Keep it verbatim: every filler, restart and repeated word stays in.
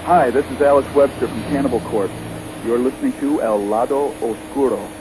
Hi, this is Alex Webster from Cannibal Corpse. You're listening to El Lado Oscuro.